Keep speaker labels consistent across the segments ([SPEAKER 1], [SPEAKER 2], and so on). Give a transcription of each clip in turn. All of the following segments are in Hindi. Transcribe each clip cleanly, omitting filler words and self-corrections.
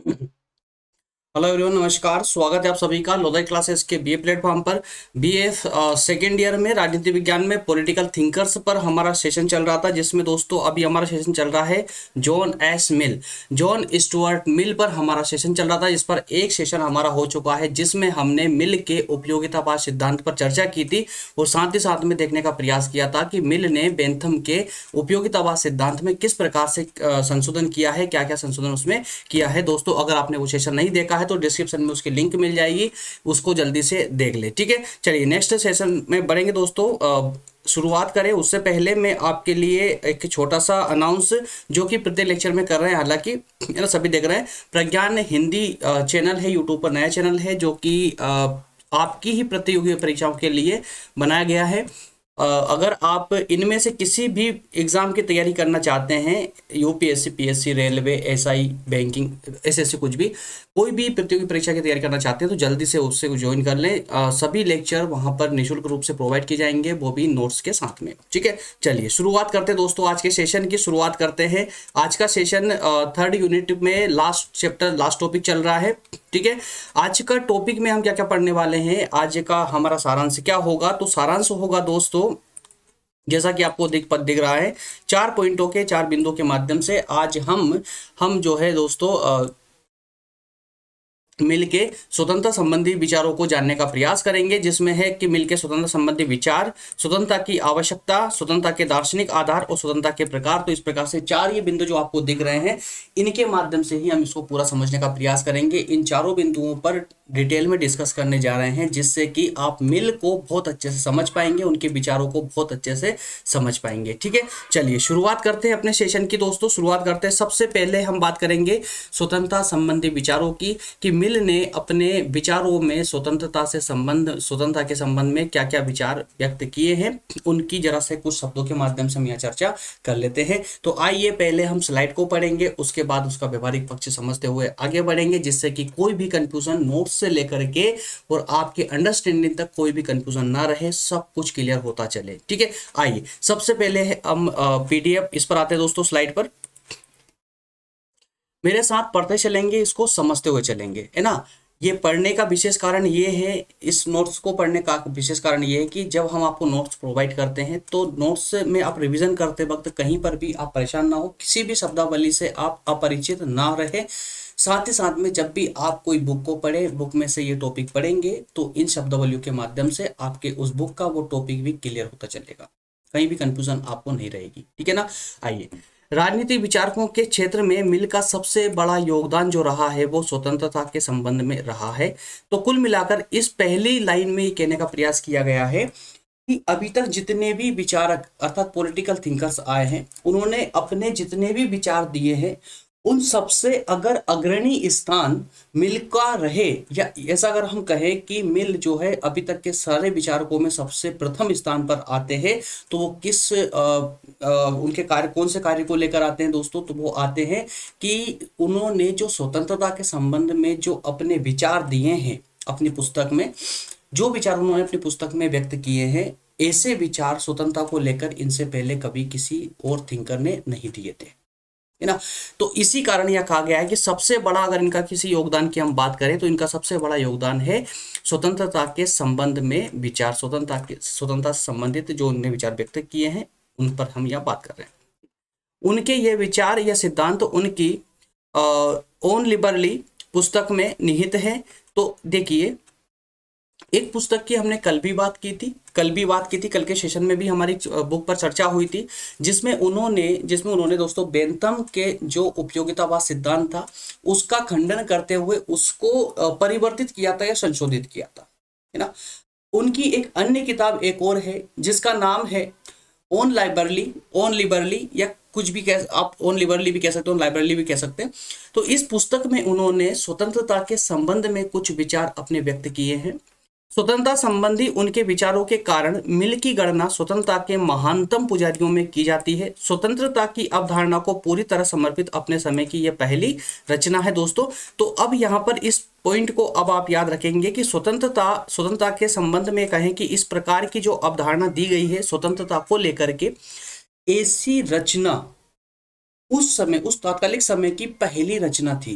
[SPEAKER 1] हेलो एवरीवन, नमस्कार। स्वागत है आप सभी का लोधई क्लासेस के बीए प्लेटफॉर्म पर। बीए सेकेंड ईयर में राजनीति विज्ञान में पॉलिटिकल थिंकर्स पर हमारा सेशन चल रहा था, जिसमें दोस्तों अभी हमारा सेशन चल रहा है जॉन स्टुअर्ट मिल पर हमारा सेशन चल रहा था। इस पर एक सेशन हमारा हो चुका है, जिसमें हमने मिल के उपयोगितावाद सिद्धांत पर चर्चा की थी और साथ ही साथ में देखने का प्रयास किया था कि मिल ने बेंथम के उपयोगितावाद सिद्धांत में किस प्रकार से संशोधन किया है, क्या क्या संशोधन उसमें किया है। दोस्तों अगर आपने वो सेशन नहीं देखा है तो डिस्क्रिप्शन में उसकी लिंक मिल जाएगी, उसको जल्दी से देख ले। ठीक है, चलिए नेक्स्ट सेशन में बढ़ेंगे दोस्तों। शुरुआत करें उससे पहले मैं आपके लिए एक छोटा सा अनाउंस जो कि प्रत्येक लेक्चर में कर रहे हैं, हालांकि सभी देख रहे हैं। प्रज्ञान हिंदी चैनल है, यूट्यूब पर नया चैनल है जो कि आपकी ही प्रतियोगी परीक्षाओं के लिए बनाया गया है। अगर आप इनमें से किसी भी एग्जाम की तैयारी करना चाहते हैं, UPSC, PSC, railway, SI, banking, SSC, कुछ भी कोई भी प्रतियोगी परीक्षा की तैयारी करना चाहते हैं तो जल्दी से उससे ज्वाइन कर लें। सभी लेक्चर वहां पर निःशुल्क रूप से प्रोवाइड किए जाएंगे, वो भी नोट्स के साथ में। ठीक है, चलिए शुरुआत करते हैं दोस्तों। आज के सेशन की शुरुआत करते हैं। आज का सेशन थर्ड यूनिट में लास्ट चैप्टर, लास्ट टॉपिक चल रहा है। ठीक है, आज का टॉपिक में हम क्या क्या पढ़ने वाले हैं, आज का हमारा सारांश क्या होगा। तो सारांश होगा दोस्तों, जैसा कि आपको दिख रहा है, 4 पॉइंटों के 4 बिंदुओं के माध्यम से आज हम जो है दोस्तों मिल के स्वतंत्रता संबंधी विचारों को जानने का प्रयास करेंगे, जिसमें है कि मिल के स्वतंत्रता संबंधी विचार, स्वतंत्रता की आवश्यकता, स्वतंत्रता के दार्शनिक आधार और स्वतंत्रता के प्रकार। तो इस प्रकार से 4 ये बिंदु जो आपको दिख रहे हैं, इनके माध्यम से ही हम इसको पूरा समझने का प्रयास करेंगे। इन चारों बिंदुओं पर डिटेल में डिस्कस करने जा रहे हैं, जिससे कि आप मिल को बहुत अच्छे से समझ पाएंगे, उनके विचारों को बहुत अच्छे से समझ पाएंगे। ठीक है, चलिए शुरुआत करते हैं अपने सेशन की दोस्तों। शुरुआत करते हैं, सबसे पहले हम बात करेंगे स्वतंत्रता संबंधी विचारों की, कि मिल ने अपने विचारों में स्वतंत्रता के संबंध में क्या क्या विचार व्यक्त किए हैं, उनकी जरा से कुछ शब्दों के माध्यम से हम यह चर्चा कर लेते हैं। तो आइए पहले हम स्लाइड को पढ़ेंगे, उसके बाद उसका व्यवहारिक पक्ष समझते हुए आगे बढ़ेंगे, जिससे कि कोई भी कंफ्यूजन नोट्स से लेकर के और आपके अंडरस्टैंडिंग तक कोई भी कंफ्यूजन ना रहे, सब कुछ क्लियर होता चले। ठीक है, आइए सबसे पहले हम पीडीएफ इस पर आते हैं दोस्तों, स्लाइड पर मेरे साथ पढ़ते चलेंगे, इसको समझते हुए चलेंगे, है ना। ये पढ़ने का विशेष कारण ये है, इस नोट्स को पढ़ने का विशेष कारण ये है कि जब हम आपको नोट्स प्रोवाइड करते हैं तो नोट्स में आप रिवीजन करते वक्त कहीं पर भी आप परेशान ना हो, किसी भी शब्दावली से आप अपरिचित ना रहे। साथ ही साथ में जब भी आप कोई बुक को पढ़े, बुक में से ये टॉपिक पढ़ेंगे तो इन शब्दावलियों के माध्यम से आपके उस बुक का वो टॉपिक भी क्लियर होता चलेगा, कहीं भी कंफ्यूजन आपको नहीं रहेगी। ठीक है ना। आइए, राजनीतिक विचारकों के क्षेत्र में मिल का सबसे बड़ा योगदान जो रहा है वो स्वतंत्रता के संबंध में रहा है। तो कुल मिलाकर इस पहली लाइन में ये कहने का प्रयास किया गया है कि अभी तक जितने भी विचारक अर्थात पॉलिटिकल थिंकर्स आए हैं, उन्होंने अपने जितने भी विचार दिए हैं उन सबसे अगर अग्रणी स्थान मिल का रहे, या ऐसा अगर हम कहें कि मिल जो है अभी तक के सारे विचारकों में सबसे प्रथम स्थान पर आते हैं, तो वो किस उनके कार्य, कौन से कार्य को लेकर आते हैं दोस्तों। तो वो आते हैं कि उन्होंने जो स्वतंत्रता के संबंध में जो अपने विचार दिए हैं, अपनी पुस्तक में जो विचार उन्होंने अपनी पुस्तक में व्यक्त किए हैं, ऐसे विचार स्वतंत्रता को लेकर इनसे पहले कभी किसी और थिंकर ने नहीं दिए थे, है ना। तो इसी कारण यह कहा गया है कि सबसे बड़ा, अगर इनका किसी योगदान की हम बात करें तो इनका सबसे बड़ा योगदान है स्वतंत्रता के संबंध में विचार, स्वतंत्रता से संबंधित जो उन्होंने विचार व्यक्त किए हैं उन पर हम यह बात कर रहे हैं। उनके ये विचार या सिद्धांत तो उनकी ओन लिबरली पुस्तक में निहित है। तो देखिए, एक पुस्तक की हमने कल भी बात की थी, कल के सेशन में भी हमारी बुक पर चर्चा हुई थी, जिसमें उन्होंने दोस्तों बेंथम के जो उपयोगितावाद सिद्धांत था उसका खंडन करते हुए उसको परिवर्तित किया था या संशोधित किया था, है ना। उनकी एक अन्य किताब एक और है जिसका नाम है ओन लिबरली, या कुछ भी आप ओन लिबरली भी कह सकते हो, लाइब्रेरी भी कह सकते हैं। तो इस पुस्तक में उन्होंने स्वतंत्रता के संबंध में कुछ विचार अपने व्यक्त किए हैं। स्वतंत्रता संबंधी उनके विचारों के कारण मिल की गणना स्वतंत्रता के महानतम पुजारियों में की जाती है। स्वतंत्रता की अवधारणा को पूरी तरह समर्पित अपने समय की यह पहली रचना है दोस्तों। तो अब यहाँ पर इस पॉइंट को अब आप याद रखेंगे कि स्वतंत्रता के संबंध में कहें कि इस प्रकार की जो अवधारणा दी गई है स्वतंत्रता को लेकर के, ऐसी रचना उस तात्कालिक समय की पहली रचना थी।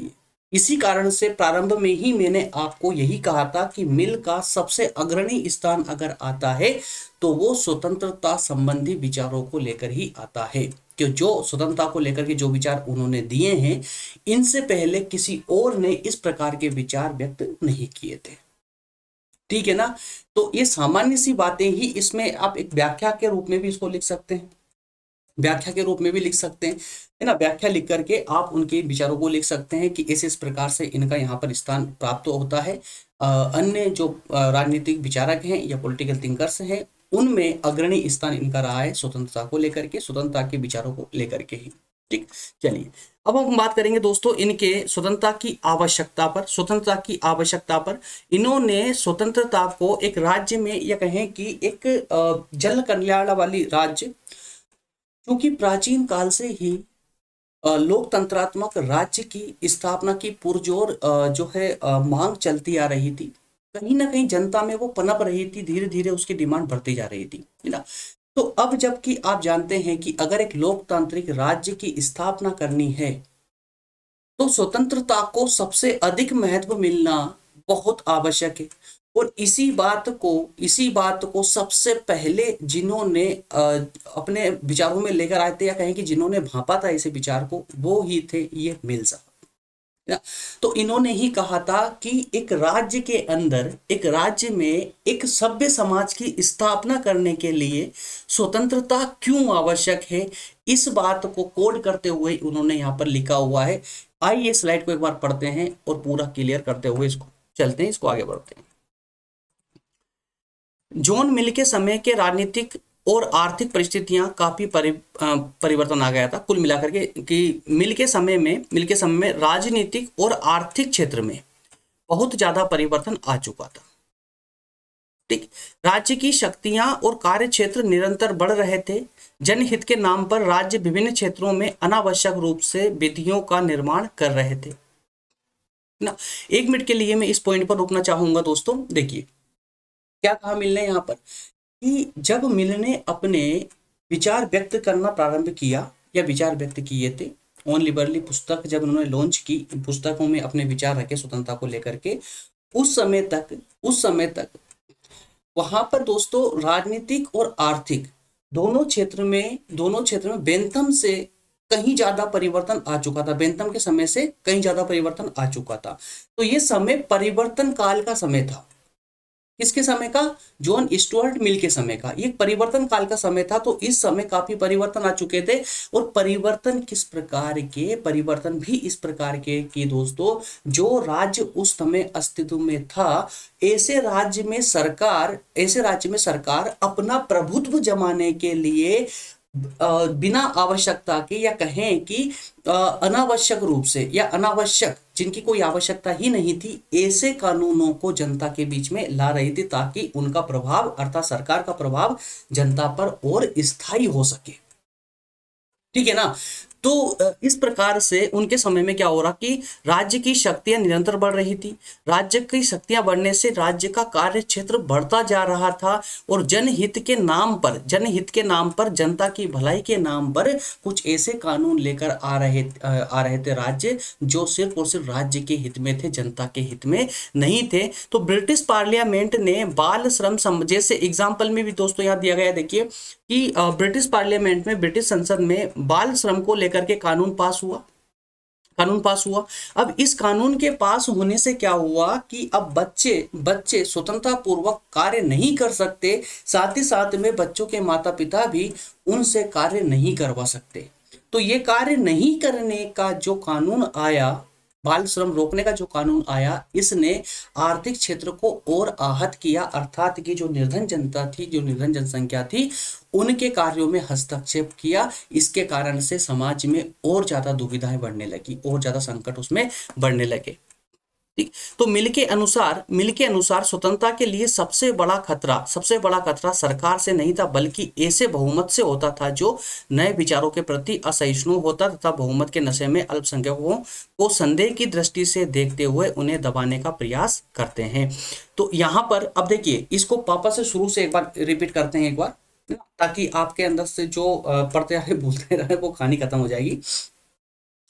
[SPEAKER 1] इसी कारण से प्रारंभ में ही मैंने आपको यही कहा था कि मिल का सबसे अग्रणी स्थान अगर आता है तो वो स्वतंत्रता संबंधी विचारों को लेकर ही आता है, कि जो स्वतंत्रता को लेकर के जो विचार उन्होंने दिए हैं, इनसे पहले किसी और ने इस प्रकार के विचार व्यक्त नहीं किए थे। ठीक है ना। तो ये सामान्य सी बातें ही, इसमें आप एक व्याख्या के रूप में भी इसको लिख सकते हैं, व्याख्या के रूप में भी लिख सकते हैं, है ना। व्याख्या लिख करके आप उनके विचारों को लिख सकते हैं कि इस प्रकार से इनका यहाँ पर स्थान प्राप्त होता है। अन्य जो राजनीतिक विचारक हैं या पॉलिटिकल थिंकर्स हैं, उनमें अग्रणी स्थान इनका रहा है स्वतंत्रता को लेकर के, स्वतंत्रता के विचारों को लेकर के ही। ठीक, चलिए अब हम बात करेंगे दोस्तों इनके स्वतंत्रता की आवश्यकता पर। स्वतंत्रता की आवश्यकता पर इन्होंने स्वतंत्रता को एक राज्य में, या कहें कि एक जन कल्याण वाली राज्य, क्योंकि प्राचीन काल से ही लोकतंत्रात्मक राज्य की स्थापना की पुरजोर जो है मांग चलती आ रही थी। कहीं ना कहीं जनता में वो पनप रही थी, धीरे धीरे उसकी डिमांड बढ़ती जा रही थी, है ना। तो अब जबकि आप जानते हैं कि अगर एक लोकतांत्रिक राज्य की स्थापना करनी है तो स्वतंत्रता को सबसे अधिक महत्व मिलना बहुत आवश्यक है। और इसी बात को सबसे पहले जिन्होंने अपने विचारों में लेकर आए थे, या कहें कि जिन्होंने भांपा था इसे विचार को, वो ही थे ये मिल साहब। तो इन्होंने ही कहा था कि एक राज्य के अंदर, एक राज्य में एक सभ्य समाज की स्थापना करने के लिए स्वतंत्रता क्यों आवश्यक है, इस बात को कोड करते हुए उन्होंने यहाँ पर लिखा हुआ है। आइए स्लाइड को एक बार पढ़ते हैं और पूरा क्लियर करते हुए इसको चलते हैं, इसको आगे बढ़ते हैं। जॉन मिल के समय के राजनीतिक और आर्थिक परिस्थितियां काफी परिवर्तन आ गया था कुल मिलाकर के, कि मिल के समय में राजनीतिक और आर्थिक क्षेत्र में बहुत ज्यादा परिवर्तन आ चुका था। ठीक, राज्य की शक्तियां और कार्य क्षेत्र निरंतर बढ़ रहे थे। जनहित के नाम पर राज्य विभिन्न क्षेत्रों में अनावश्यक रूप से विधियों का निर्माण कर रहे थे ना। 1 मिनट के लिए मैं इस पॉइंट पर रुकना चाहूंगा दोस्तों। देखिए क्या कहा मिल ने यहाँ पर, कि जब मिल ने अपने विचार व्यक्त करना प्रारंभ किया या विचार व्यक्त किए थे, ऑन लिबरली पुस्तक जब उन्होंने लॉन्च की, पुस्तकों में अपने विचार रखे स्वतंत्रता को लेकर के, उस समय तक वहां पर दोस्तों राजनीतिक और आर्थिक दोनों क्षेत्र में बेंथम से कहीं ज्यादा परिवर्तन आ चुका था। बेंथम के समय से कहीं ज्यादा परिवर्तन आ चुका था। तो ये समय परिवर्तन काल का समय था। किसके समय का? जॉन स्टुअर्ट मिल के समय का। ये परिवर्तन काल का समय था। तो इस समय काफी परिवर्तन आ चुके थे। और परिवर्तन किस प्रकार के? परिवर्तन भी इस प्रकार के कि दोस्तों जो राज्य उस समय अस्तित्व में था, ऐसे राज्य में सरकार अपना प्रभुत्व जमाने के लिए बिना आवश्यकता के, या कहें कि अनावश्यक रूप से, या अनावश्यक जिनकी कोई आवश्यकता ही नहीं थी, ऐसे कानूनों को जनता के बीच में ला रही थी ताकि उनका प्रभाव अर्थात सरकार का प्रभाव जनता पर और स्थायी हो सके। ठीक है ना। तो इस प्रकार से उनके समय में क्या हो रहा कि राज्य की शक्तियां निरंतर बढ़ रही थी। राज्य की शक्तियां बढ़ने से राज्य का कार्य क्षेत्र बढ़ता जा रहा था और जनहित के नाम पर जनता की भलाई के नाम पर कुछ ऐसे कानून लेकर आ रहे थे राज्य, जो सिर्फ और सिर्फ राज्य के हित में थे, जनता के हित में नहीं थे। तो ब्रिटिश पार्लियामेंट ने बाल श्रम जैसे एग्जाम्पल में भी दोस्तों यहाँ दिया गया, देखिए कि ब्रिटिश पार्लियामेंट में, ब्रिटिश संसद में बाल श्रम को लेकर के कानून पास हुआ। अब इस कानून के पास होने से क्या हुआ कि अब बच्चे स्वतंत्रता पूर्वक कार्य नहीं कर सकते, साथ ही साथ में बच्चों के माता पिता भी उनसे कार्य नहीं करवा सकते। तो ये कार्य नहीं करने का जो कानून आया, बाल श्रम रोकने का जो कानून आया, इसने आर्थिक क्षेत्र को और आहत किया, अर्थात कि जो निर्धन जनसंख्या थी उनके कार्यों में हस्तक्षेप किया। इसके कारण से समाज में और ज्यादा दुविधाएं बढ़ने लगी, और ज्यादा संकट उसमें बढ़ने लगे। ठीक, तो मिल के अनुसार स्वतंत्रता के लिए सबसे बड़ा खतरा सरकार से नहीं था, बल्कि ऐसे बहुमत से होता था जो नए विचारों के प्रति असहिष्णु होता तथा बहुमत के नशे में अल्पसंख्यकों को संदेह की दृष्टि से देखते हुए उन्हें दबाने का प्रयास करते हैं। तो यहाँ पर अब देखिए, इसको पापा से शुरू से एक बार रिपीट करते हैं एक बार, ताकि आपके अंदर से जो पढ़ते रहे भूलते रहे वो कहानी खत्म हो जाएगी।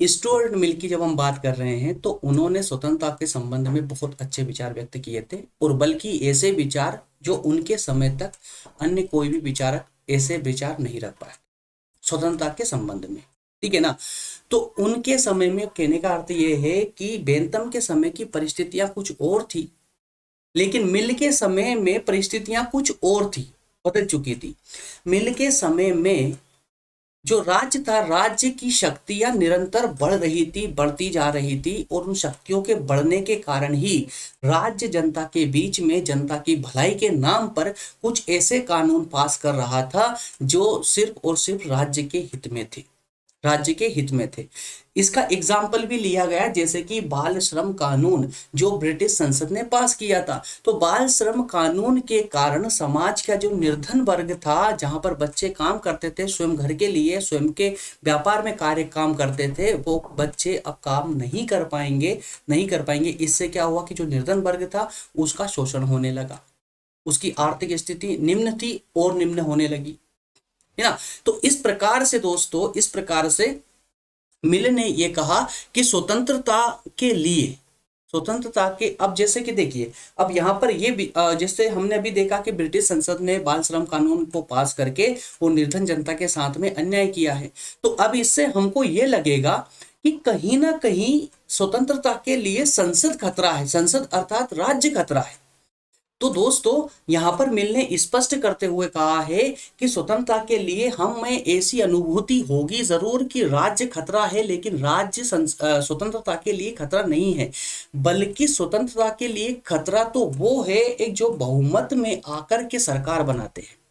[SPEAKER 1] स्टुअर्ट मिल की जब हम बात कर रहे हैं तो उन्होंने स्वतंत्रता के संबंध में बहुत अच्छे विचार व्यक्त किए थे, और बल्कि ऐसे विचार जो उनके समय तक अन्य कोई भी विचारक ऐसे विचार नहीं रख पाए स्वतंत्रता के संबंध में, ठीक है ना। तो उनके समय में, कहने का अर्थ ये है कि बेंथम के समय की परिस्थितियां कुछ और थी, लेकिन मिल के समय में परिस्थितियां कुछ और थी, बदल चुकी थी। मिल के समय में जो राज्य था, राज्य की शक्तियां निरंतर बढ़ रही थी, बढ़ती जा रही थी, और उन शक्तियों के बढ़ने के कारण ही राज्य जनता के बीच में जनता की भलाई के नाम पर कुछ ऐसे कानून पास कर रहा था जो सिर्फ और सिर्फ राज्य के हित में थे, राज्य के हित में थे। इसका एग्जाम्पल भी लिया गया, जैसे कि बाल श्रम कानून जो ब्रिटिश संसद ने पास किया था। तो बाल श्रम कानून के कारण समाज का जो निर्धन वर्ग था, जहां पर बच्चे काम करते थे स्वयं घर के लिए, स्वयं के व्यापार में कार्य काम करते थे, वो बच्चे अब काम नहीं कर पाएंगे। इससे क्या हुआ कि जो निर्धन वर्ग था उसका शोषण होने लगा, उसकी आर्थिक स्थिति निम्न थी और निम्न होने लगी, है ना। तो इस प्रकार से दोस्तों, इस प्रकार से मिल ने ये कहा कि स्वतंत्रता के अब जैसे कि देखिए, अब यहाँ पर ये भी जैसे हमने अभी देखा कि ब्रिटिश संसद ने बाल श्रम कानून को पास करके वो निर्धन जनता के साथ में अन्याय किया है। तो अब इससे हमको ये लगेगा कि कहीं ना कहीं स्वतंत्रता के लिए संसद खतरा है, संसद अर्थात राज्य खतरा है। तो दोस्तों यहां पर मिल ने स्पष्ट करते हुए कहा है कि स्वतंत्रता के लिए हमें ऐसी अनुभूति होगी जरूर कि राज्य खतरा है, लेकिन राज्य स्वतंत्रता के लिए खतरा नहीं है, बल्कि स्वतंत्रता के लिए खतरा तो वो है एक जो बहुमत में आकर के सरकार बनाते हैं,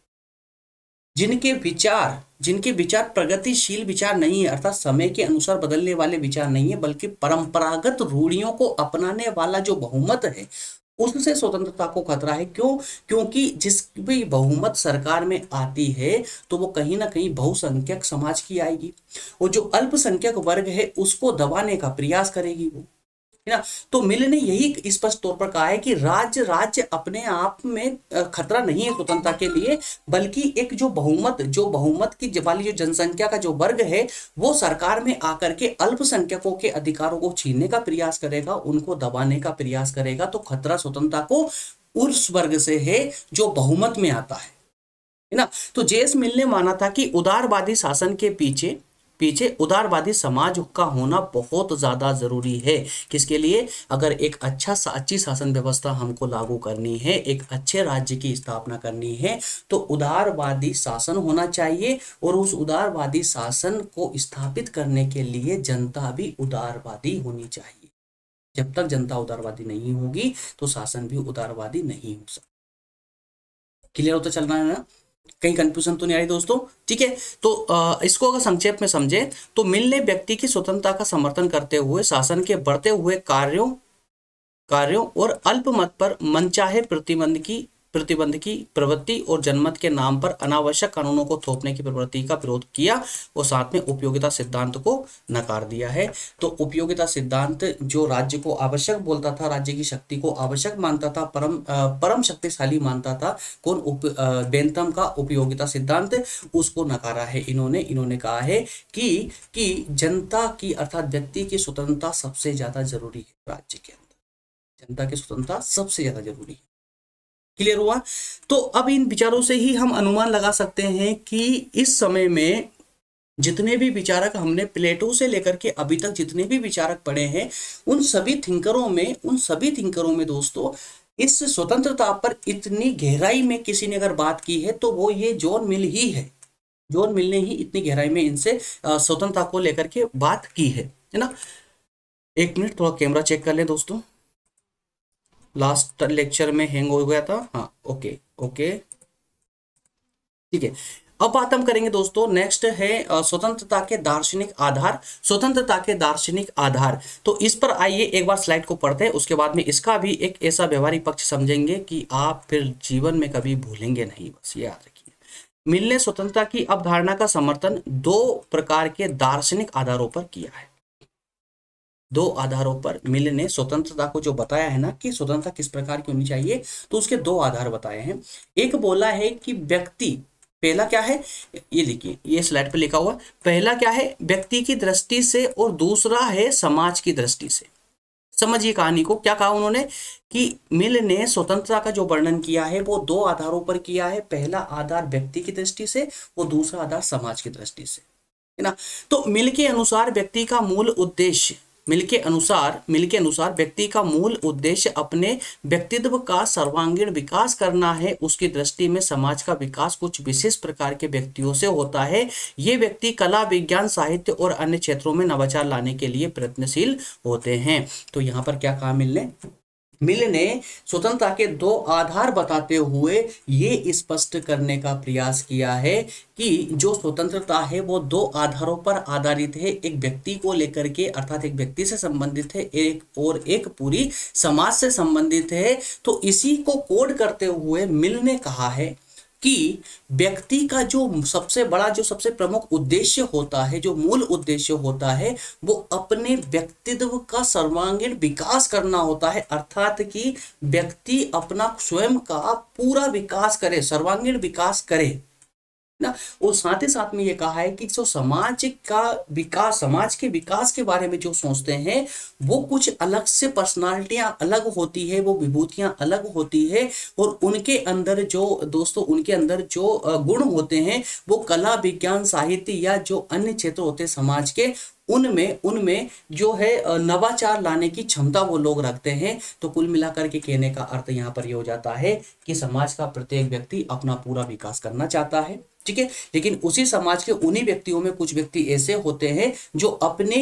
[SPEAKER 1] जिनके विचार प्रगतिशील विचार नहीं है, अर्थात समय के अनुसार बदलने वाले विचार नहीं है, बल्कि परंपरागत रूढ़ियों को अपनाने वाला जो बहुमत है, उससे स्वतंत्रता को खतरा है। क्यों? क्योंकि जिस भी बहुमत सरकार में आती है तो वो कहीं ना कहीं बहुसंख्यक समाज की आएगी, और जो अल्पसंख्यक वर्ग है उसको दबाने का प्रयास करेगी वो, है ना। तो मिल ने यही स्पष्ट तौर पर कहा है कि राज्य अपने आप में खतरा नहीं है स्वतंत्रता के लिए, बल्कि एक जो बहुमत की वाली जो जनसंख्या का जो वर्ग है वो सरकार में आकर के अल्पसंख्यकों के अधिकारों को छीनने का प्रयास करेगा, उनको दबाने का प्रयास करेगा। तो खतरा स्वतंत्रता को उस वर्ग से है जो बहुमत में आता है ना। तो जेम्स मिल ने माना था कि उदारवादी शासन के पीछे उदारवादी समाज का होना बहुत ज्यादा जरूरी है। किसके लिए? अगर एक अच्छी शासन व्यवस्था हमको लागू करनी है, एक अच्छे राज्य की स्थापना करनी है, तो उदारवादी शासन होना चाहिए, और उस उदारवादी शासन को स्थापित करने के लिए जनता भी उदारवादी होनी चाहिए। जब तक जनता उदारवादी नहीं होगी तो शासन भी उदारवादी नहीं हो सकता। क्लियर होता चल रहा है ना? कहीं कंफ्यूजन तो नहीं आ रही दोस्तों? ठीक है। तो इसको अगर संक्षेप में समझे तो मिल ने व्यक्ति की स्वतंत्रता का समर्थन करते हुए शासन के बढ़ते हुए कार्यों और अल्पमत पर मनचाहे प्रतिबंध की प्रवृत्ति और जनमत के नाम पर अनावश्यक कानूनों को थोपने की प्रवृत्ति का विरोध किया, और साथ में उपयोगिता सिद्धांत को नकार दिया है। तो उपयोगिता सिद्धांत जो राज्य को आवश्यक बोलता था, राज्य की शक्ति को आवश्यक मानता था, परम शक्तिशाली मानता था, बेंथम का उपयोगिता सिद्धांत, उसको नकारा है इन्होंने कहा है कि जनता की अर्थात व्यक्ति की स्वतंत्रता सबसे ज्यादा जरूरी है राज्य के अंदर, जनता की स्वतंत्रता सबसे ज्यादा जरूरी है। क्लियर हुआ? तो अब इन विचारों से ही हम अनुमान लगा सकते हैं कि इस समय में जितने भी विचारक हमने प्लेटो से लेकर के अभी तक जितने भी विचारक पढ़े हैं, उन सभी थिंकरों में दोस्तों इस स्वतंत्रता पर इतनी गहराई में किसी ने अगर बात की है तो वो ये जॉन मिल ही है। जॉन मिल ने ही इतनी गहराई में इनसे स्वतंत्रता को लेकर के बात की है ना। एक मिनट, थोड़ा कैमरा चेक कर ले दोस्तों, लास्ट लेक्चर में हैंग हो गया था। हाँ, ओके ठीक है। अब बात हम करेंगे दोस्तों, नेक्स्ट है स्वतंत्रता के दार्शनिक आधार। तो इस पर आइए एक बार स्लाइड को पढ़ते हैं, उसके बाद में इसका भी एक ऐसा व्यवहारिक पक्ष समझेंगे कि आप फिर जीवन में कभी भूलेंगे नहीं, बस ये याद रखिए। मिल ने स्वतंत्रता की अवधारणा का समर्थन 2 प्रकार के दार्शनिक आधारों पर किया है। 2 आधारों पर मिल ने स्वतंत्रता को जो बताया है ना कि स्वतंत्रता किस प्रकार की होनी चाहिए, तो उसके 2 आधार बताए हैं। एक बोला है कि व्यक्ति पहला क्या है, ये लिखिए, ये स्लाइड पे लिखा हुआ है। पहला क्या है, व्यक्ति की दृष्टि से, और दूसरा है समाज की दृष्टि से। समझिए कहानी को, क्या कहा उन्होंने कि मिल ने स्वतंत्रता का जो वर्णन किया है वो दो आधारों पर किया है। पहला आधार व्यक्ति की दृष्टि से और दूसरा आधार समाज की दृष्टि से, है ना। तो मिल के अनुसार व्यक्ति का मूल उद्देश्य, मिल के अनुसार व्यक्ति का मूल उद्देश्य अपने व्यक्तित्व का सर्वांगीण विकास करना है। उसकी दृष्टि में समाज का विकास कुछ विशेष प्रकार के व्यक्तियों से होता है। ये व्यक्ति कला, विज्ञान, साहित्य और अन्य क्षेत्रों में नवाचार लाने के लिए प्रयत्नशील होते हैं। तो यहाँ पर क्या कहा मिल ने स्वतंत्रता के दो आधार बताते हुए ये स्पष्ट करने का प्रयास किया है कि जो स्वतंत्रता है वो दो आधारों पर आधारित है, एक व्यक्ति को लेकर के, अर्थात एक व्यक्ति से संबंधित है, एक पूरी समाज से संबंधित है। तो इसी को कोड करते हुए मिल ने कहा है कि व्यक्ति का जो सबसे बड़ा, जो सबसे प्रमुख उद्देश्य होता है, जो मूल उद्देश्य होता है, वो अपने व्यक्तित्व का सर्वांगीण विकास करना होता है। अर्थात कि व्यक्ति अपना स्वयं का पूरा विकास करे, सर्वांगीण विकास करे ना। और साथ ही साथ में ये कहा है कि जो समाज का विकास, समाज के विकास के बारे में जो सोचते हैं वो कुछ अलग से पर्सनालिटियां अलग होती है, वो विभूतियां अलग होती है, और उनके अंदर जो दोस्तों, उनके अंदर जो गुण होते हैं वो कला, विज्ञान, साहित्य या जो अन्य क्षेत्र होते हैं समाज के, उनमें जो है नवाचार लाने की क्षमता वो लोग रखते हैं। तो कुल मिलाकर के कहने का अर्थ यहाँ पर ये हो जाता है कि समाज का प्रत्येक व्यक्ति अपना पूरा विकास करना चाहता है, ठीक है। लेकिन उसी समाज के उन्हीं व्यक्तियों में कुछ व्यक्ति ऐसे होते हैं जो अपने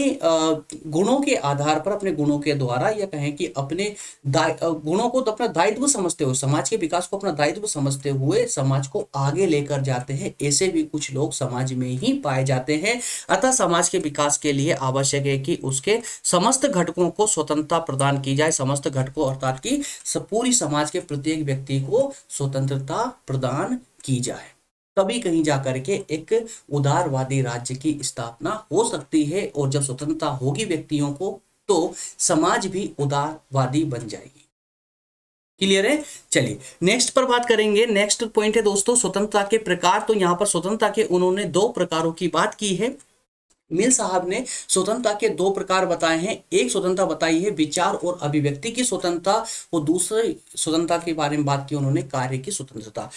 [SPEAKER 1] गुणों के आधार पर, अपने गुणों के द्वारा, या कहें कि अपने गुणों को तो अपना दायित्व समझते हुए, समाज के विकास को अपना दायित्व समझते हुए समाज को आगे लेकर जाते हैं। ऐसे भी कुछ लोग समाज में ही पाए जाते हैं। अतः समाज के विकास के लिए आवश्यक है कि उसके समस्त घटकों को स्वतंत्रता प्रदान की जाए। समस्त घटकों अर्थात कि पूरी समाज के प्रत्येक व्यक्ति को स्वतंत्रता प्रदान की जाए, तभी कहीं जाकर के एक उदारवादी राज्य की स्थापना हो सकती है। और जब स्वतंत्रता होगी व्यक्तियों को तो समाज भी उदारवादी बन जाएगी। क्लियर है। चलिए नेक्स्ट पर बात करेंगे। नेक्स्ट पॉइंट है दोस्तों स्वतंत्रता के प्रकार। तो यहाँ पर स्वतंत्रता के उन्होंने दो प्रकारों की बात की है। मिल साहब ने स्वतंत्रता के दो प्रकार बताए हैं। एक स्वतंत्रता बताई है विचार और अभिव्यक्ति की स्वतंत्रता, और दूसरे स्वतंत्रता के बारे में बात की उन्होंने कार्य की स्वतंत्रता।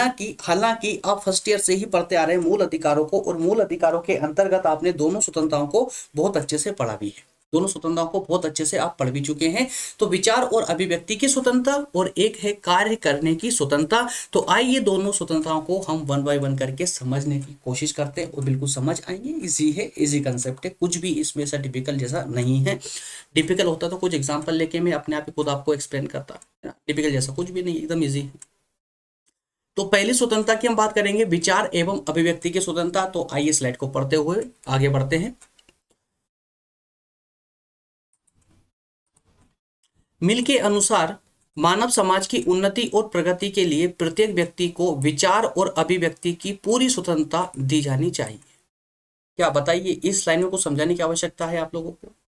[SPEAKER 1] हालांकि आप फर्स्ट ईयर से ही पढ़ते आ रहे हैं मूल अधिकारों को, और मूल अधिकारों के अंतर्गत आपने दोनों स्वतंत्रताओं को बहुत अच्छे से पढ़ा भी है, दोनों स्वतंत्रताओं को बहुत अच्छे से आप पढ़ भी चुके हैं। तो विचार और अभिव्यक्ति की स्वतंत्रता और एक है कार्य करने की स्वतंत्रता। तो आइए दोनों स्वतंत्रताओं को हम वन बाय वन करके समझने की कोशिश करते हैं, और बिल्कुल समझ आएंगे। इजी है, इजी कंसेप्ट है, कुछ भी इसमें ऐसा डिफिकल्ट जैसा नहीं है। डिफिकल्ट होता तो कुछ एग्जाम्पल लेके मैं अपने आप ही खुद आपको एक्सप्लेन करता, डिफिकल्ट जैसा कुछ भी नहीं, एकदम ईजी है। तो पहली स्वतंत्रता की हम बात करेंगे विचार एवं अभिव्यक्ति की स्वतंत्रता। तो आइए स्लाइड को पढ़ते हुए आगे बढ़ते हैं। मिल के अनुसार मानव समाज की उन्नति और प्रगति के लिए प्रत्येक व्यक्ति को विचार और अभिव्यक्ति की पूरी स्वतंत्रता दी जानी चाहिए। क्या बताइए, इस लाइन में कुछ समझाने की आवश्यकता है आप लोगों को?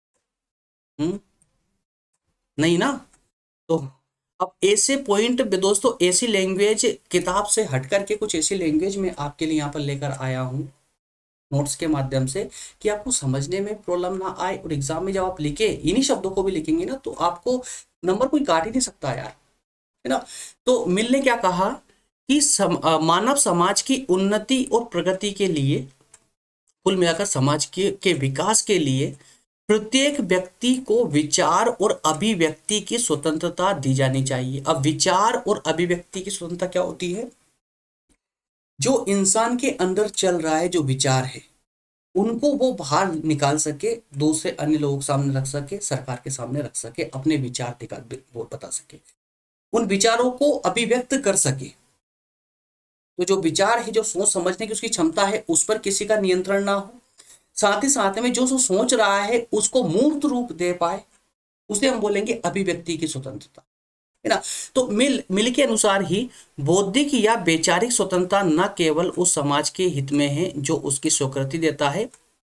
[SPEAKER 1] नहीं ना। तो अब ऐसे पॉइंट दोस्तों, ऐसी लैंग्वेज किताब से हट करके कुछ ऐसी लैंग्वेज में आपके लिए यहाँ पर लेकर आया हूँ नोट्स के माध्यम से, कि आपको समझने में प्रॉब्लम ना आए, और एग्जाम में जब आप लिखे इन्हीं शब्दों को भी लिखेंगे ना तो आपको नंबर कोई काट ही नहीं सकता यार, है ना। तो मिल ने क्या कहा कि मानव समाज की उन्नति और प्रगति के लिए, कुल मिलाकर समाज के विकास के लिए प्रत्येक व्यक्ति को विचार और अभिव्यक्ति की स्वतंत्रता दी जानी चाहिए। अब विचार और अभिव्यक्ति की स्वतंत्रता क्या होती है? जो इंसान के अंदर चल रहा है, जो विचार है, उनको वो बाहर निकाल सके, दूसरे अन्य लोगों के सामने रख सके, सरकार के सामने रख सके, अपने विचार वो बता सके, उन विचारों को अभिव्यक्त कर सके। तो जो विचार है, जो सोच समझने की उसकी क्षमता है, उस पर किसी का नियंत्रण ना हो। साथ ही साथ में जो सोच रहा है उसको मूर्त रूप दे पाए, उसे हम बोलेंगे अभिव्यक्ति की स्वतंत्रता, है ना। तो मिल के अनुसार ही बौद्धिक या वैचारिक स्वतंत्रता न केवल उस समाज के हित में है जो उसकी स्वीकृति देता है,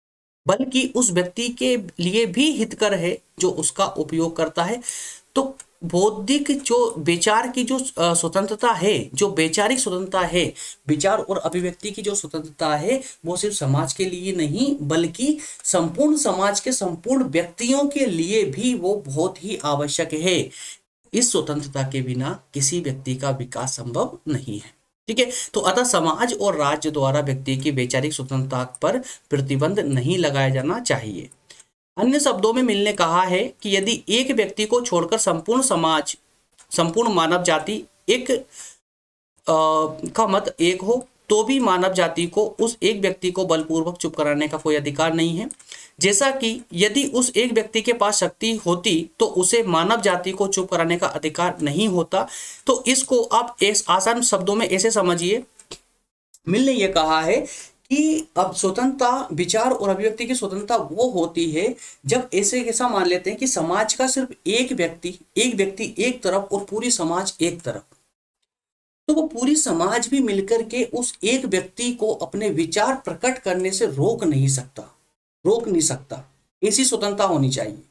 [SPEAKER 1] बल्कि उस व्यक्ति के लिए भी हितकर है जो उसका उपयोग करता है। तो बौद्धिक जो विचार की जो स्वतंत्रता है, जो वैचारिक स्वतंत्रता है, विचार और अभिव्यक्ति की जो स्वतंत्रता है, वो सिर्फ समाज के लिए नहीं बल्कि संपूर्ण समाज के संपूर्ण व्यक्तियों के लिए भी वो बहुत ही आवश्यक है। इस स्वतंत्रता के बिना किसी व्यक्ति का विकास संभव नहीं है। ठीक है, तो अतः समाज और राज्य द्वारा व्यक्ति की वैचारिक स्वतंत्रता पर प्रतिबंध नहीं लगाया जाना चाहिए। अन्य शब्दों में मिल ने कहा है कि यदि एक व्यक्ति को छोड़कर संपूर्ण समाज, संपूर्ण मानव जाति एक का मत एक हो, तो भी मानव जाति को उस एक व्यक्ति को बलपूर्वक चुप कराने का कोई अधिकार नहीं है। जैसा कि यदि उस एक व्यक्ति के पास शक्ति होती तो उसे मानव जाति को चुप कराने का अधिकार नहीं होता। तो इसको आप आसान शब्दों में ऐसे समझिए, मिल ने यह कहा है कि अब स्वतंत्रता, विचार और अभिव्यक्ति की स्वतंत्रता वो होती है जब ऐसा मान लेते हैं कि समाज का सिर्फ एक व्यक्ति एक तरफ और पूरी समाज एक तरफ, तो वो पूरी समाज भी मिलकर के उस एक व्यक्ति को अपने विचार प्रकट करने से रोक नहीं सकता। ऐसी स्वतंत्रता होनी चाहिए।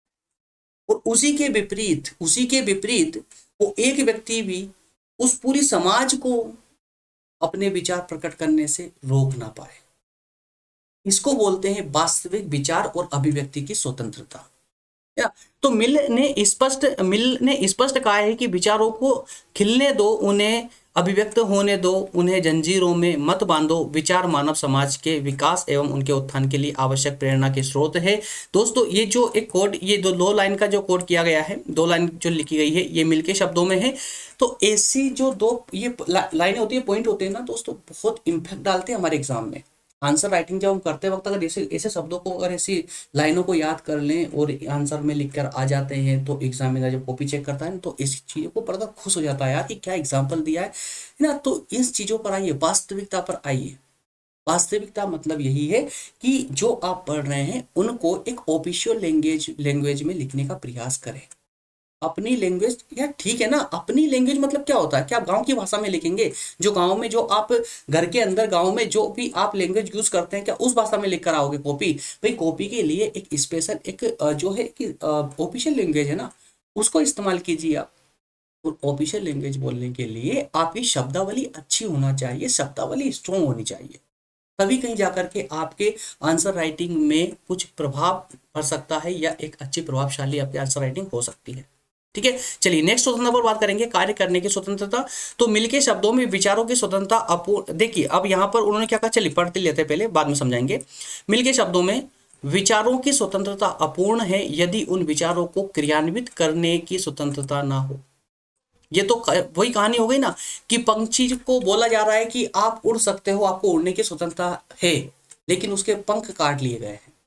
[SPEAKER 1] और उसी के विपरीत वो एक व्यक्ति भी उस पूरी समाज को अपने विचार प्रकट करने से रोक ना पाए। इसको बोलते हैं वास्तविक विचार और अभिव्यक्ति की स्वतंत्रता। तो मिल ने स्पष्ट कहा है कि विचारों को खिलने दो, उन्हें अभिव्यक्त होने दो, उन्हें जंजीरों में मत बांधो। विचार मानव समाज के विकास एवं उनके उत्थान के लिए आवश्यक प्रेरणा के स्रोत है। दोस्तों, ये जो एक कोड, ये दो लाइन का जो कोड किया गया है, 2 लाइन जो लिखी गई है, ये मिल के शब्दों में है। तो ऐसी जो 2 ये लाइनें होती है, पॉइंट होते हैं ना दोस्तों, बहुत इम्पैक्ट डालते हैं हमारे एग्जाम में। आंसर राइटिंग जब हम करते वक्त अगर ऐसे शब्दों को, अगर ऐसी लाइनों को याद कर लें और आंसर में लिखकर आ जाते हैं, तो एग्जामिनर जब कॉपी चेक करता है ना, तो इस चीज़ों को पढ़कर खुश हो जाता है यार कि क्या एग्जाम्पल दिया है ना। तो इस चीज़ों पर आइए, वास्तविकता पर आइए। वास्तविकता मतलब यही है कि जो आप पढ़ रहे हैं उनको एक ऑफिशियल लैंग्वेज में लिखने का प्रयास करें। अपनी लैंग्वेज, यार ठीक है ना, अपनी लैंग्वेज मतलब क्या होता है? क्या आप गांव की भाषा में लिखेंगे? जो गांव में, जो आप घर के अंदर गांव में जो भी आप लैंग्वेज यूज करते हैं, क्या उस भाषा में लिख कर आओगे कॉपी? भाई कॉपी के लिए एक स्पेशल, एक जो है कि ऑफिशियल लैंग्वेज है ना, उसको इस्तेमाल कीजिए आप। और ऑफिशियल लैंग्वेज बोलने के लिए आपकी शब्दावली अच्छी होना चाहिए, शब्दावली स्ट्रॉन्ग होनी चाहिए, तभी कहीं जाकर के आपके आंसर राइटिंग में कुछ प्रभाव पड़ सकता है या एक अच्छी प्रभावशाली आपकी आंसर राइटिंग हो सकती है। ठीक है, चलिए नेक्स्ट स्वतंत्रता पर बात करेंगे, कार्य करने की स्वतंत्रता। तो मिलके शब्दों में विचारों की स्वतंत्रता अपूर्ण। देखिए अब यहाँ पर उन्होंने क्या कहा, चलिए पढ़ते लेते पहले, बाद में समझाएंगे। मिलके शब्दों में विचारों की स्वतंत्रता अपूर्ण है यदि उन विचारों को क्रियान्वित करने की स्वतंत्रता ना हो। ये तो वही कहानी हो गई ना कि पंछी को बोला जा रहा है कि आप उड़ सकते हो, आपको उड़ने की स्वतंत्रता है, लेकिन उसके पंख काट लिए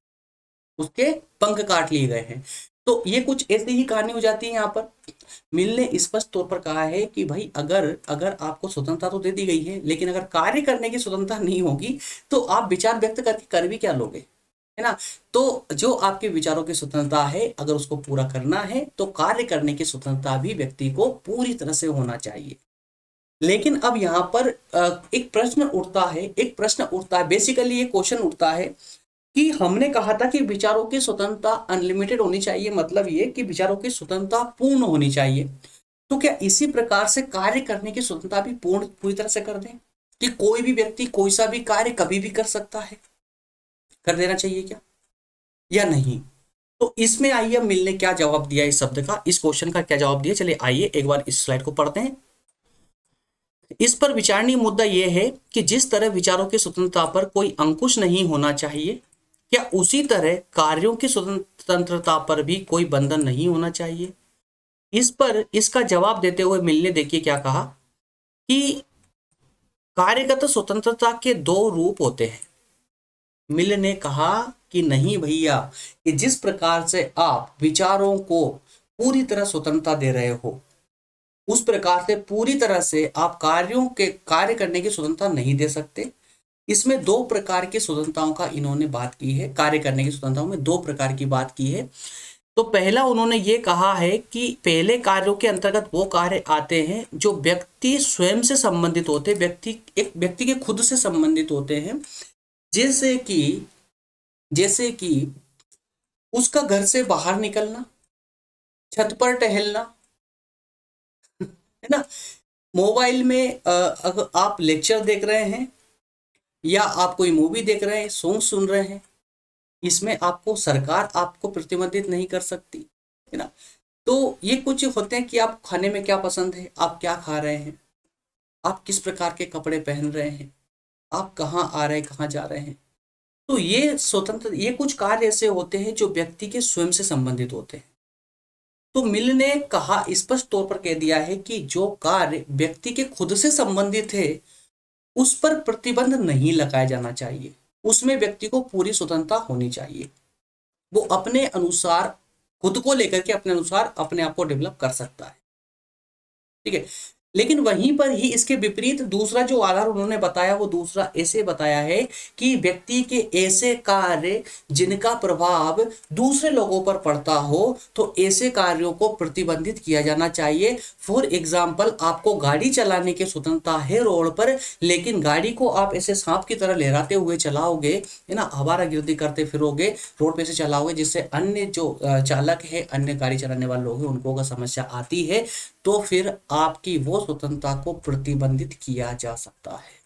[SPEAKER 1] गए हैं। तो ये कुछ ऐसी ही कहानी हो जाती है। यहाँ पर मिल ने स्पष्ट तौर पर कहा है कि भाई अगर आपको स्वतंत्रता तो दे दी गई है, लेकिन अगर कार्य करने की स्वतंत्रता नहीं होगी तो आप विचार व्यक्त करके कर भी क्या लोगे, है ना। तो जो आपके विचारों की स्वतंत्रता है, अगर उसको पूरा करना है तो कार्य करने की स्वतंत्रता भी व्यक्ति को पूरी तरह से होना चाहिए। लेकिन अब यहाँ पर एक प्रश्न उठता है, बेसिकली ये क्वेश्चन उठता है कि हमने कहा था कि विचारों की स्वतंत्रता अनलिमिटेड होनी चाहिए, मतलब ये कि विचारों की स्वतंत्रता पूर्ण होनी चाहिए। तो क्या इसी प्रकार से कार्य करने की स्वतंत्रता भी पूरी तरह से कर दें कि कोई भी व्यक्ति कोई सा भी कार्य कभी भी कर सकता है? कर देना चाहिए क्या या नहीं? तो इसमें आइए मिल ने क्या जवाब दिया इस शब्द का, इस क्वेश्चन का क्या जवाब दिया, चलिए आइए एक बार इस स्लाइड को पढ़ते हैं। इस पर विचारणीय मुद्दा यह है कि जिस तरह विचारों की स्वतंत्रता पर कोई अंकुश नहीं होना चाहिए, क्या उसी तरह कार्यों की स्वतंत्रता पर भी कोई बंधन नहीं होना चाहिए। इस पर इसका जवाब देते हुए मिल ने देखिए क्या कहा कि कार्यगत स्वतंत्रता के 2 रूप होते हैं। मिल ने कहा कि नहीं भैया, कि जिस प्रकार से आप विचारों को पूरी तरह स्वतंत्रता दे रहे हो, उस प्रकार से पूरी तरह से आप कार्य करने की स्वतंत्रता नहीं दे सकते। इसमें 2 प्रकार की स्वतंत्रताओं का इन्होंने बात की है, कार्य करने की स्वतंत्रताओं में 2 प्रकार की बात की है। तो पहला उन्होंने ये कहा है कि पहले कार्यों के अंतर्गत वो कार्य आते हैं जो व्यक्ति स्वयं से संबंधित होते हैं, व्यक्ति के खुद से संबंधित होते हैं। जैसे कि उसका घर से बाहर निकलना, छत पर टहलना, है ना। मोबाइल में अगर आप लेक्चर देख रहे हैं या आप कोई मूवी देख रहे हैं, सॉन्ग सुन रहे हैं, इसमें आपको सरकार आपको प्रतिबंधित नहीं कर सकती, है ना। तो ये कुछ होते हैं कि आप खाने में क्या पसंद है, आप क्या खा रहे हैं, आप किस प्रकार के कपड़े पहन रहे हैं, आप कहाँ आ रहे हैं, कहाँ जा रहे हैं। तो ये स्वतंत्र, ये कुछ कार्य ऐसे होते हैं जो व्यक्ति के स्वयं से संबंधित होते हैं। तो मिल ने कहा, स्पष्ट तौर पर कह दिया है कि जो कार्य व्यक्ति के खुद से संबंधित है उस पर प्रतिबंध नहीं लगाया जाना चाहिए, उसमें व्यक्ति को पूरी स्वतंत्रता होनी चाहिए। वो अपने अनुसार, खुद को लेकर के अपने अनुसार अपने आप को डेवलप कर सकता है, ठीक है। लेकिन वहीं पर ही इसके विपरीत दूसरा जो आधार उन्होंने बताया, वो दूसरा ऐसे बताया है कि व्यक्ति के ऐसे कार्य जिनका प्रभाव दूसरे लोगों पर पड़ता हो तो ऐसे कार्यों को प्रतिबंधित किया जाना चाहिए। फॉर एग्जाम्पल, आपको गाड़ी चलाने की स्वतंत्रता है रोड पर, लेकिन गाड़ी को आप ऐसे सांप की तरह लहराते हुए चलाओगे, है ना, आवारागर्दी करते फिरोगे, रोड पे से चलाओगे, जिससे अन्य जो चालक है, अन्य गाड़ी चलाने वाले लोग हैं, उनको अगर समस्या आती है तो फिर आपकी वो स्वतंत्रता को प्रतिबंधित किया जा सकता है।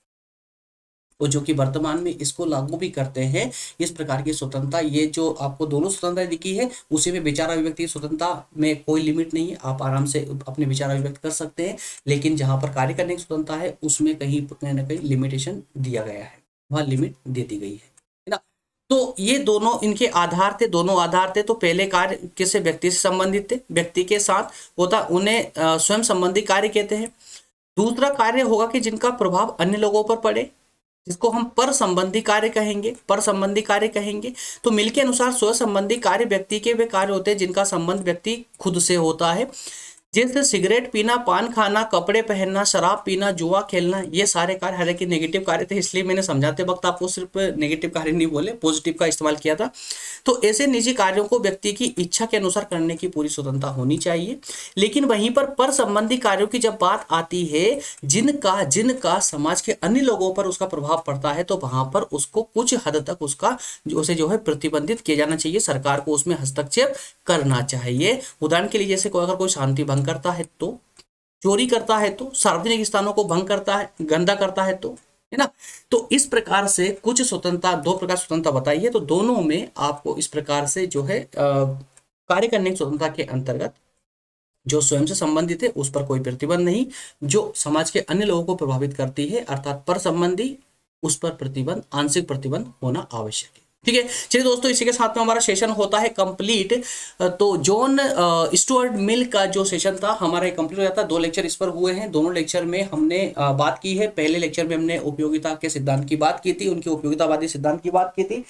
[SPEAKER 1] तो जो कि वर्तमान में इसको लागू भी करते हैं, इस प्रकार की स्वतंत्रता, ये जो आपको दोनों स्वतंत्रता दिखी है, उसी में विचार अभिव्यक्ति की स्वतंत्रता में कोई लिमिट नहीं है, आप आराम से अपने विचार अभिव्यक्त कर सकते हैं। लेकिन जहां पर कार्य करने की स्वतंत्रता है उसमें कहीं ना कहीं लिमिटेशन दिया गया है, वहां लिमिट दे दी गई है ना। तो ये दोनों इनके आधार थे, दोनों आधार थे। तो पहले कार्य किसी व्यक्ति से संबंधित थे, व्यक्ति के साथ होता, उन्हें स्वयं संबंधी कार्य कहते हैं। दूसरा कार्य होगा कि जिनका प्रभाव अन्य लोगों पर पड़े, जिसको हम पर संबंधी कार्य कहेंगे, पर संबंधी कार्य कहेंगे। तो मिल के अनुसार स्व संबंधी कार्य व्यक्ति के वे कार्य होते हैं जिनका संबंध व्यक्ति खुद से होता है, जैसे सिगरेट पीना, पान खाना, कपड़े पहनना, शराब पीना, जुआ खेलना, ये सारे कार्य। हालांकि नेगेटिव कार्य थे, इसलिए मैंने समझाते वक्त आपको सिर्फ नेगेटिव कार्य नहीं बोले, पॉजिटिव का इस्तेमाल किया था। तो ऐसे निजी कार्यों को व्यक्ति की इच्छा के अनुसार करने की पूरी स्वतंत्रता होनी चाहिए। लेकिन वहीं पर संबंधी कार्यों की जब बात आती है, जिनका जिनका समाज के अन्य लोगों पर उसका प्रभाव पड़ता है, तो वहां पर उसको कुछ हद तक उसका उसे जो है प्रतिबंधित किया जाना चाहिए, सरकार को उसमें हस्तक्षेप करना चाहिए। उदाहरण के लिए, जैसे अगर कोई शांति भंग करता है तो, चोरी करता है तो, सार्वजनिक स्थानों को भंग करता है, गंदा करता है तो, है ना। तो इस प्रकार से कुछ स्वतंत्रता, दो प्रकार स्वतंत्रता बताई है। तो दोनों में आपको इस प्रकार से जो है कार्य करने की स्वतंत्रता के अंतर्गत जो स्वयं से संबंधित है उस पर कोई प्रतिबंध नहीं, जो समाज के अन्य लोगों को प्रभावित करती है अर्थात पर संबंधी, उस पर प्रतिबंध, आंशिक प्रतिबंध होना आवश्यक है, ठीक है। चलिए दोस्तों, इसी के साथ में हमारा सेशन होता है कंप्लीट। तो जॉन स्टुअर्ट मिल का जो सेशन था हमारा कंप्लीट हो जाता है। 2 लेक्चर इस पर हुए हैं। दोनों लेक्चर में हमने बात की है। पहले लेक्चर में हमने उपयोगिता के सिद्धांत की बात की थी, उनके उपयोगितावादी सिद्धांत की बात की थी।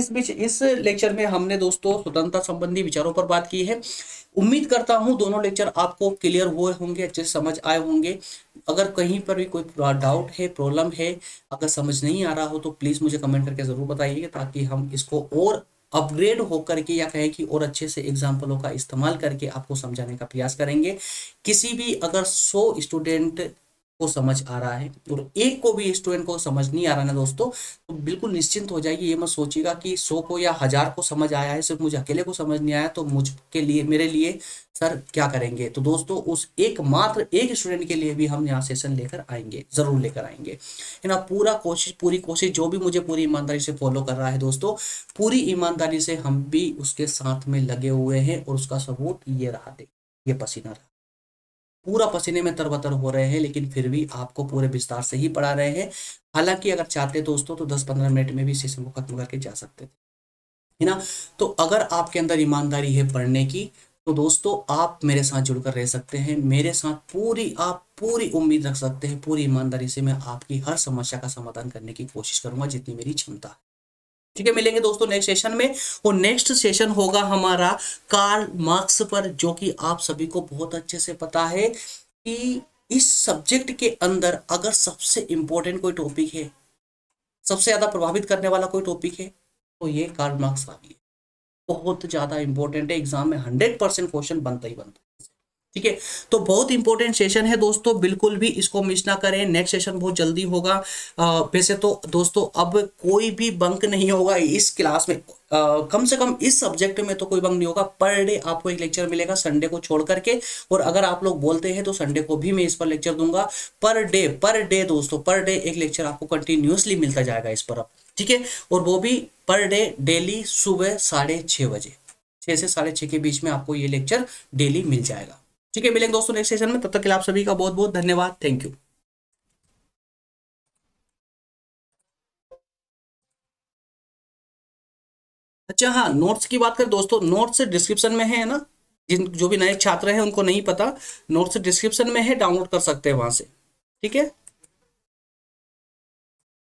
[SPEAKER 1] इस लेक्चर में हमने दोस्तों स्वतंत्रता संबंधी विचारों पर बात की है। उम्मीद करता हूं दोनों लेक्चर आपको क्लियर हुए होंगे, अच्छे से समझ आए होंगे। अगर कहीं पर भी कोई डाउट है, प्रॉब्लम है, अगर समझ नहीं आ रहा हो तो प्लीज़ मुझे कमेंट करके ज़रूर बताइए, ताकि हम इसको और अपग्रेड होकर के, या कहें कि और अच्छे से एग्जाम्पलों का इस्तेमाल करके आपको समझाने का प्रयास करेंगे। किसी भी अगर 100 स्टूडेंट को समझ आ रहा है और एक को भी स्टूडेंट को समझ नहीं आ रहा ना दोस्तों, तो बिल्कुल निश्चिंत हो जाइए। ये मत सोचिएगा कि 100 को या 1000 को समझ आया है, सिर्फ मुझे अकेले को समझ नहीं आया तो मुझके लिए, मेरे लिए सर क्या करेंगे। तो दोस्तों, उस एकमात्र एक स्टूडेंट के लिए भी हम यहाँ सेशन लेकर आएंगे, जरूर लेकर आएंगे, है ना। पूरी कोशिश जो भी मुझे पूरी ईमानदारी से फॉलो कर रहा है दोस्तों, पूरी ईमानदारी से हम भी उसके साथ में लगे हुए हैं। और उसका सबूत ये रहा, ये पसीना रहा, पूरा पसीने में तरबतर हो रहे हैं, लेकिन फिर भी आपको पूरे विस्तार से ही पढ़ा रहे हैं। हालांकि अगर चाहते दोस्तों तो 10-15 मिनट में भी सेशन को खत्म करके जा सकते थे, है ना। तो अगर आपके अंदर ईमानदारी है पढ़ने की, तो दोस्तों आप मेरे साथ जुड़कर रह सकते हैं। मेरे साथ आप पूरी उम्मीद रख सकते हैं। पूरी ईमानदारी से मैं आपकी हर समस्या का समाधान करने की कोशिश करूंगा जितनी मेरी क्षमता है, ठीक है। मिलेंगे दोस्तों नेक्स्ट सेशन में। और नेक्स्ट सेशन होगा हमारा कार्ल मार्क्स पर, जो कि आप सभी को बहुत अच्छे से पता है कि इस सब्जेक्ट के अंदर अगर सबसे इंपॉर्टेंट कोई टॉपिक है, सबसे ज्यादा प्रभावित करने वाला कोई टॉपिक है, तो ये कार्ल मार्क्स का भी है। बहुत ज्यादा इंपॉर्टेंट है, एग्जाम में 100% क्वेश्चन बनता ही बनता है। ठीक है। तो बहुत इंपॉर्टेंट सेशन है दोस्तों, बिल्कुल भी इसको मिस ना करें। नेक्स्ट सेशन बहुत जल्दी होगा। वैसे तो दोस्तों अब कोई भी बंक नहीं होगा इस क्लास में, कम से कम इस सब्जेक्ट में तो कोई बंक नहीं होगा। पर डे आपको एक लेक्चर मिलेगा संडे को छोड़ करके, और अगर आप लोग बोलते हैं तो संडे को भी मैं इस पर लेक्चर दूंगा। पर डे दोस्तों, पर डे एक लेक्चर आपको कंटिन्यूसली मिलता जाएगा इस पर अब, ठीक है। और वो भी पर डे डेली सुबह 6:30 बजे, 6 से 6:30 के बीच में आपको ये लेक्चर डेली मिल जाएगा। ठीक है, मिलेंगे दोस्तों नेक्स्ट सेशन में। तब तक के लिए आप सभी का बहुत बहुत धन्यवाद। Thank you. अच्छा हाँ, नोट्स की बात करें दोस्तों, नोट्स डिस्क्रिप्शन में है ना। जिन जो भी नए छात्र हैं उनको नहीं पता, नोट्स डिस्क्रिप्शन में है, डाउनलोड कर सकते हैं वहां से। ठीक है।